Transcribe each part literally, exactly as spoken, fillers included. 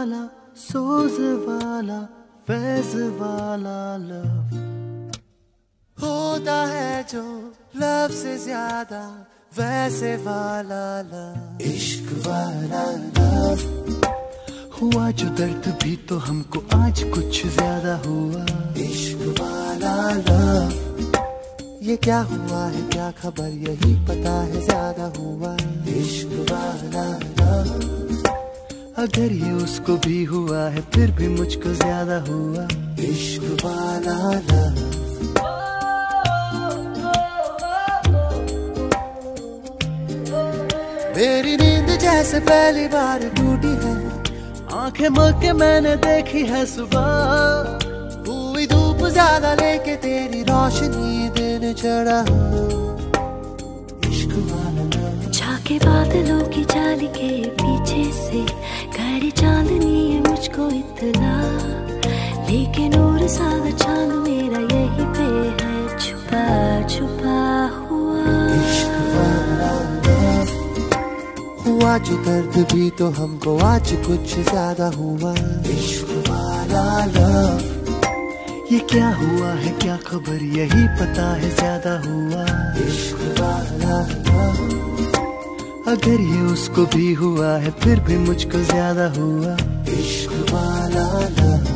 वाला, सोज वाला, फैज वाला लव होता है जो लव से ज्यादा वैसे वाला लव, इश्क वाला लव। हुआ जो दर्द भी तो हमको आज कुछ ज्यादा हुआ, इश्क वाला लव। ये क्या हुआ है क्या खबर यही पता है ज्यादा हुआ, इश्क वाला लव। अगर ये उसको भी हुआ है फिर भी मुझको ज्यादा हुआ, इश्क वाला लव। मेरी नींद जैसे पहली बार टूटी है, आंखें मल के मैंने देखी है सुबह। हुई धूप ज्यादा लेके तेरी रोशनी दिन चढ़ा, इश्क वाला लव। झाके बादलों की जाली के पीछे से गहरी चांदनी है मुझको इतना, लेकिन और सादा चांद मेरा यही पे है छुपा छुपा हुआ, इश्क वाला लव। हुआ जो दर्द भी तो हमको आज कुछ ज्यादा हुआ, इश्क वाला लव। ये क्या हुआ है क्या खबर यही पता है ज्यादा हुआ, इश्क वाला लव। अगर ये उसको भी हुआ है फिर भी मुझको ज्यादा हुआ, इश्क वाला लव।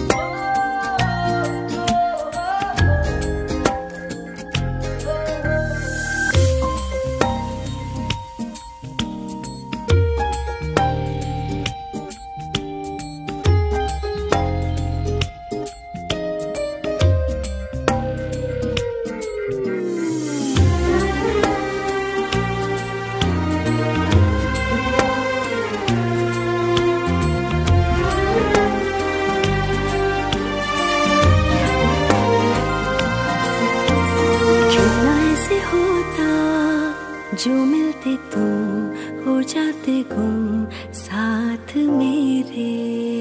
जो मिलते तुम हो जाते गुम साथ मेरे,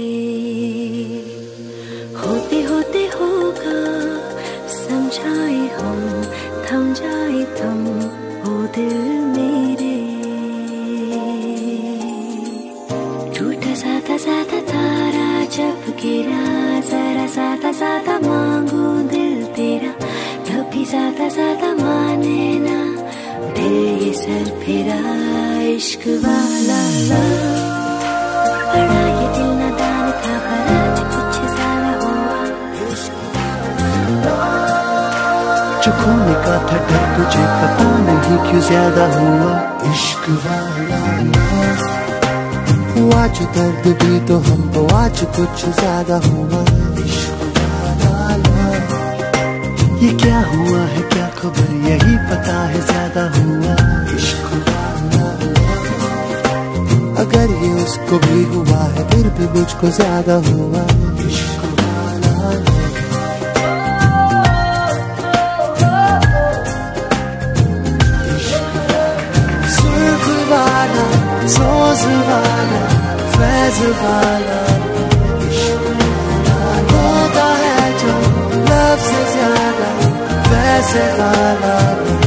होते होते होगा समझाए हम, थम जाए तुम ओ दिल मेरे। टूटा साता साता तारा जब गिरा, जरा साता साता मांगू दिल तेरा, कभी साता साता माने ना ये सर फिरा, इश्क वाला लव। बड़ा ये दिल नादान था पर आज कुछ ज्यादा हुआ, इश्क वाला लव। जो खोने का था डर तुझे पता नहीं क्यों ज्यादा हुआ, इश्क वाला लव। हुआ जो दर्द भी तो हमको आज कुछ ज्यादा हुआ, इश्क वाला लव। ये क्या हुआ है क्या खबर यही पता है ज्यादा हुआ, इश्क वाला लव। अगर ये उसको भी हुआ है फिर भी मुझको ज्यादा हुआ, इश्क वाला लव। सुर्ख वाला, सोज वाला, फैज वाला, इश्क वाला होता है जो लव से ज्यादा वैसे वाला।